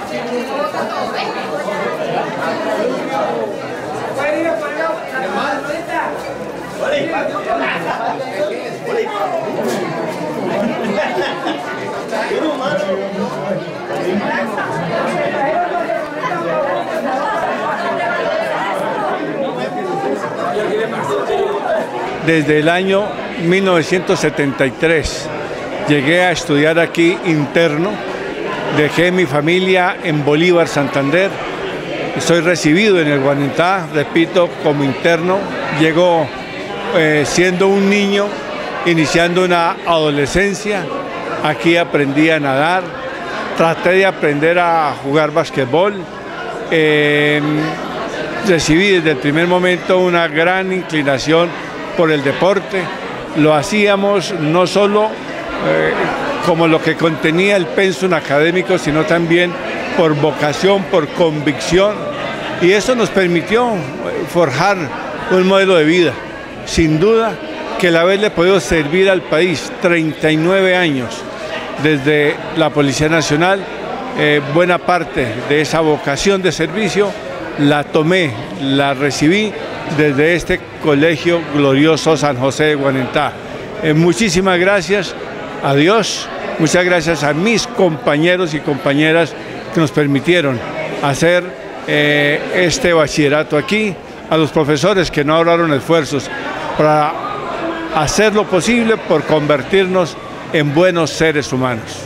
Desde el año 1973 llegué a estudiar aquí interno, dejé mi familia en Bolívar, Santander, estoy recibido en el Guanentá, repito, como interno, llego siendo un niño, iniciando una adolescencia, aquí aprendí a nadar, traté de aprender a jugar basquetbol, recibí desde el primer momento una gran inclinación por el deporte, lo hacíamos no solo como lo que contenía el pensum académico, sino también por vocación, por convicción, y eso nos permitió forjar un modelo de vida, sin duda que el haberle podido servir al país 39 años desde la Policía Nacional, buena parte de esa vocación de servicio la tomé, la recibí desde este colegio glorioso San José de Guanentá. Muchísimas gracias a Dios, muchas gracias a mis compañeros y compañeras que nos permitieron hacer este bachillerato aquí, a los profesores que no ahorraron esfuerzos para hacer lo posible por convertirnos en buenos seres humanos.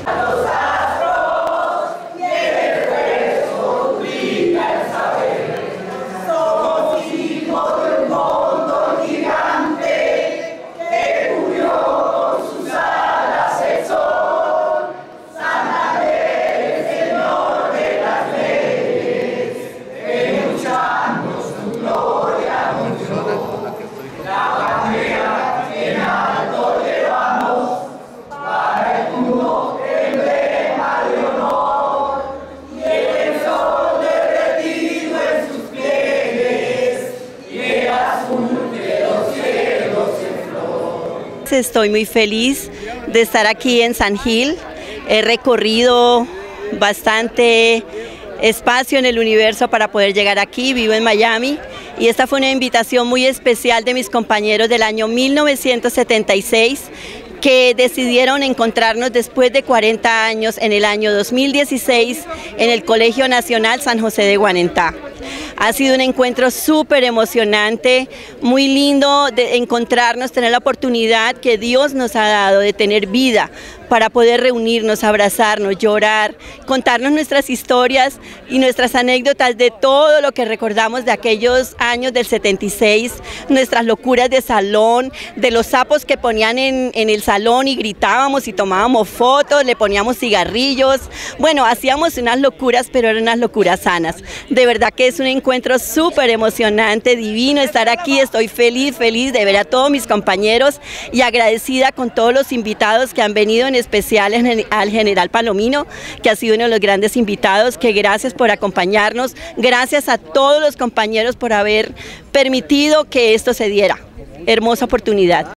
Estoy muy feliz de estar aquí en San Gil. He recorrido bastante espacio en el universo para poder llegar aquí. Vivo en Miami y esta fue una invitación muy especial de mis compañeros del año 1976 que decidieron encontrarnos después de 40 años en el año 2016 en el Colegio Nacional San José de Guanentá. Ha sido un encuentro súper emocionante, muy lindo de encontrarnos, tener la oportunidad que Dios nos ha dado de tener vida para poder reunirnos, abrazarnos, llorar, contarnos nuestras historias y nuestras anécdotas de todo lo que recordamos de aquellos años del 76, nuestras locuras de salón, de los sapos que ponían en el salón y gritábamos y tomábamos fotos, le poníamos cigarrillos, bueno, hacíamos unas locuras, pero eran unas locuras sanas. De verdad que es un encuentro súper emocionante, divino estar aquí, estoy feliz de ver a todos mis compañeros y agradecida con todos los invitados que han venido, en especial al general Palomino, que ha sido uno de los grandes invitados, que gracias por acompañarnos, gracias a todos los compañeros por haber permitido que esto se diera. Hermosa oportunidad.